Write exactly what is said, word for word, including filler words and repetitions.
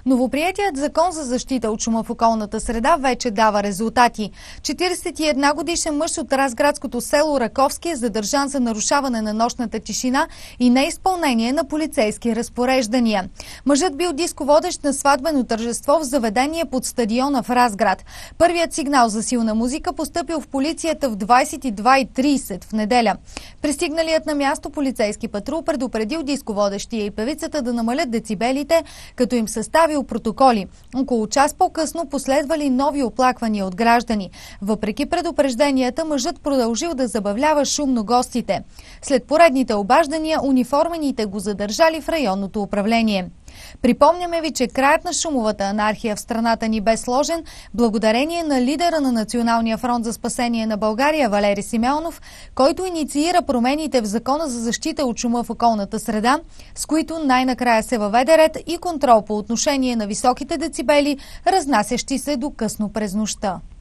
Новоприетият закон за защита от шума в околната среда вече дава резултати. четиридесет и една годишен мъж от разградското село Раковски е задържан за нарушаване на нощната тишина и неизпълнение на полицейски разпореждания. Мъжът бил дисководещ на сватбено тържество в заведение под стадиона в Разград. Първият сигнал за силна музика постъпил в полицията в двадесет и два и тридесет в неделя. Пристигналият на място полицейски патрул предупредил дисководещия и певицата да намалят децибелите, като им съставил протоколи. Около час по-късно последвали нови оплаквания от граждани. Въпреки предупрежденията, мъжът продължил да забавлява шумно гостите. След поредните обаждания, униформените го задържали в районното управление. Припомняме ви, че краят на шумовата анархия в страната ни бе сложен благодарение на лидера на Националния фронт за спасение на България Валери Симеонов, който инициира промените в Закона за защита от шума в околната среда, с които най-накрая се въведе ред и контрол по отношение на високите децибели, разнасящи се до късно през нощта.